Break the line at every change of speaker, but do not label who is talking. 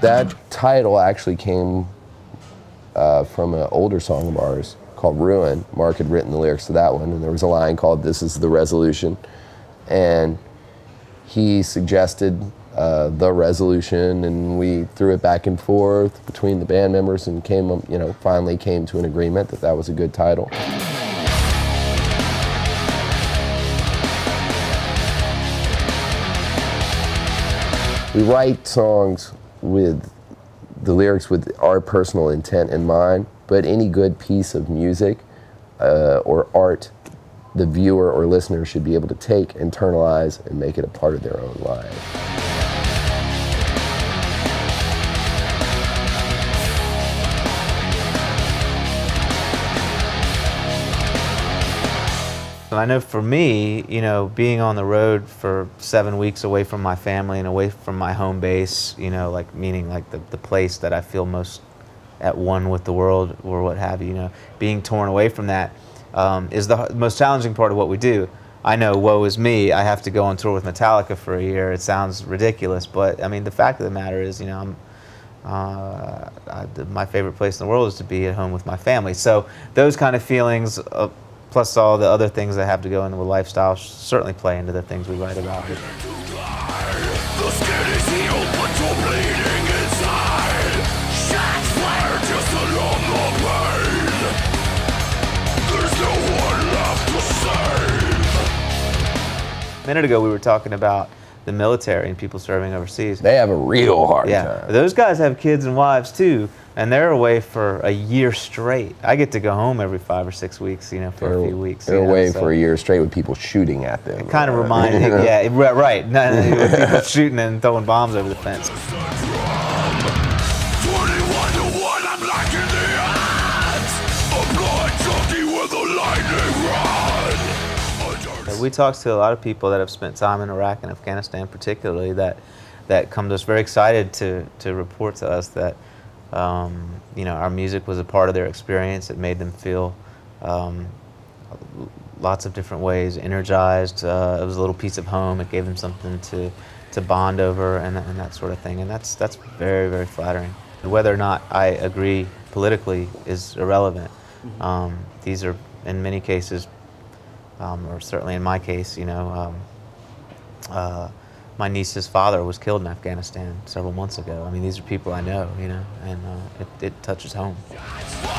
That title actually came from an older song of ours called Ruin. Mark had written the lyrics to that one, and there was a line called "This is the resolution," and he suggested the resolution, and we threw it back and forth between the band members, and finally came to an agreement that that was a good title. We write songs with the lyrics with our personal intent in mind, but any good piece of music or art, the viewer or listener should be able to take, internalize, and make it a part of their own life.
I know for me, being on the road for 7 weeks away from my family and away from my home base, meaning the place that I feel most at one with the world or what have you, being torn away from that is the most challenging part of what we do. I know, woe is me, I have to go on tour with Metallica for a year. It sounds ridiculous, but I mean, the fact of the matter is, my favorite place in the world is to be at home with my family. So those kind of feelings, plus all the other things that have to go into a lifestyle, certainly play into the things we write about.
The skin is healed, but you're bleeding inside. Shots fired just along the pain. There's no one left to save.
A minute ago we were talking about the military and people serving overseas.
They have a real hard time.
Those guys have kids and wives too, and they're away for a year straight. I get to go home every 5 or 6 weeks, for a few weeks.
They're away for a year straight with people shooting at them.
It kind of reminded me, yeah, right. With people shooting and throwing bombs over the fence. We talk to a lot of people that have spent time in Iraq and Afghanistan particularly that come to us very excited to report to us that our music was a part of their experience. It made them feel lots of different ways, energized. It was a little piece of home. It gave them something to bond over and that sort of thing. And that's very, very flattering. Whether or not I agree politically is irrelevant. These are, in many cases, or certainly in my case, my niece's father was killed in Afghanistan several months ago. I mean, these are people I know, and it touches home.